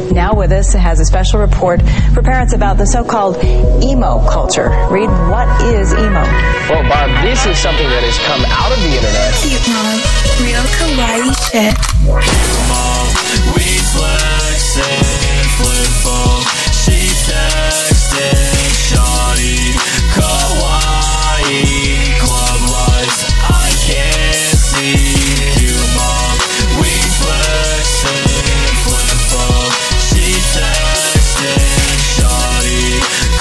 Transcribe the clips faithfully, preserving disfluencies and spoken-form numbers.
now with us has a special report for parents about the so-called emo culture. Read, what is emo? Well, Barb, this is something that has come out of the internet. Cute mom, real kawaii shit. Mom, we flexing, flip phone, she texting, shawty, kawaii, club lights, I can't see. Cute mom, we flexing, flip phone, she texting, shawty,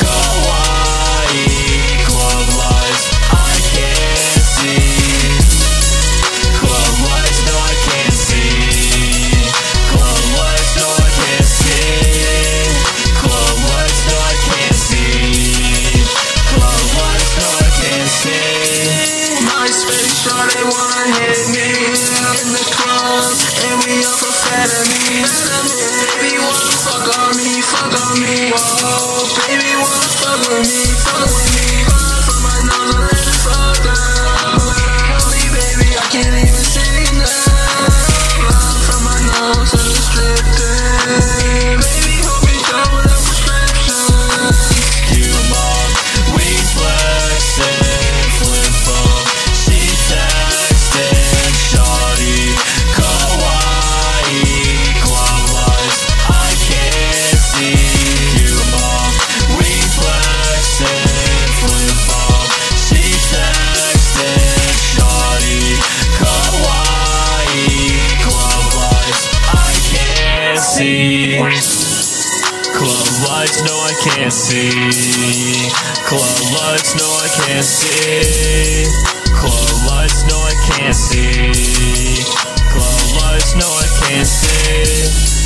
kawaii, club lights, I can't see. Club lights, no I can't see. Club lights, no I can't see. Club lights, no I can't see. Club lights, no I can't see. My space shot, they wanna hit me in the club, and we off a amphetamine. Baby wanna fuck on me, fuck on me. Whoa, baby wanna fuck with me, fuck with me. Blood from my nose, I let it fall down. Help me, baby, I can't even see now. Blood from my nose to the strip thing. Baby, hold me down without prescription. Cute mom, we flexing, flip phone, she texting, shawty, kawaii, club lights, I can't see. Cute mom, we flexing, flip phone, she texting, shawty, kawaii, club lights, I can't see. Club lights, no I can't see. Club lights, no I can't see. Club lights, no I can't see. Club lights, no I can't see.